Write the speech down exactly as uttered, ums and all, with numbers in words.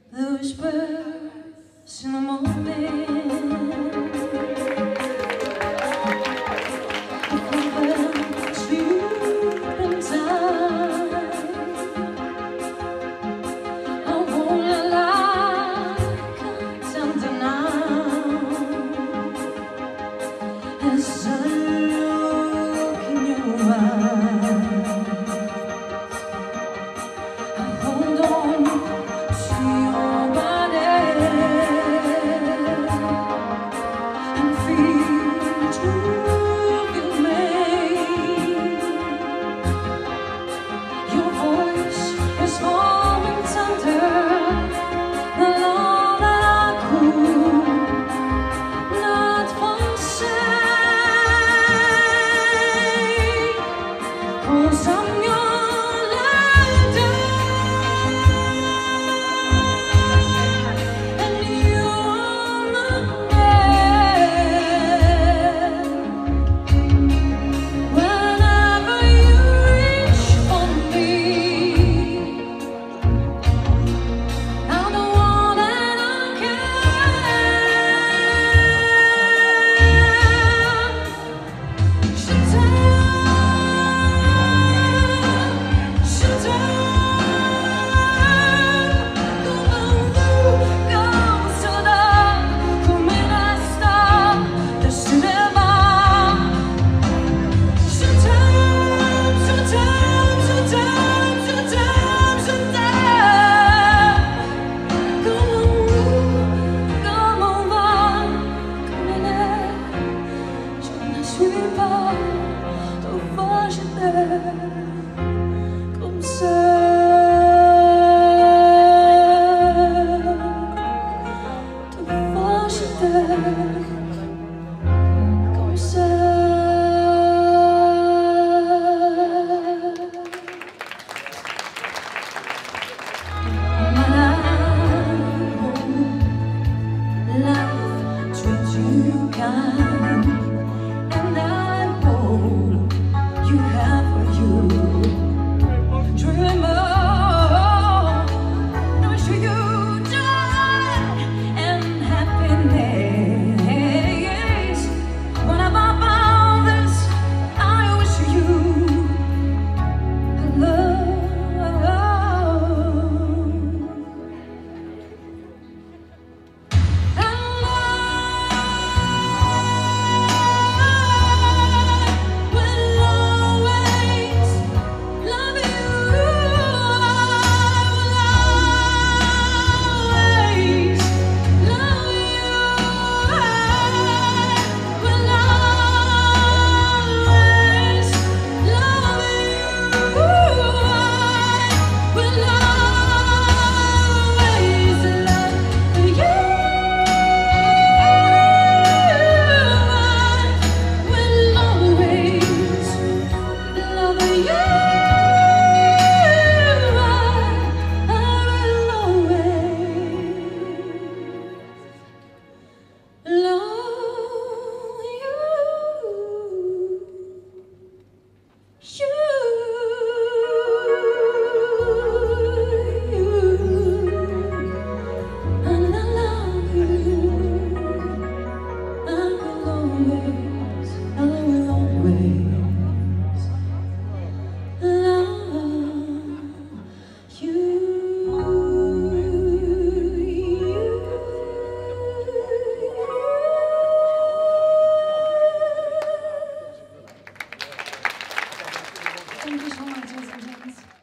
the whispers in the morning. As I look in your eyes, I hold on to your body and feel the truth you made. Your voice is warm and tender, the love that I could not forsake. 'Cause I'm your lady, and you are my man. Whenever you reach for me, I'm the one that I can. She tells comme ça, devant je t'aime, comme ça. Life treats you kind, and I hope you have for you. Dream of, I wish you joy and happiness. When above all this, I wish you love. Thank you so much, ladies and gents.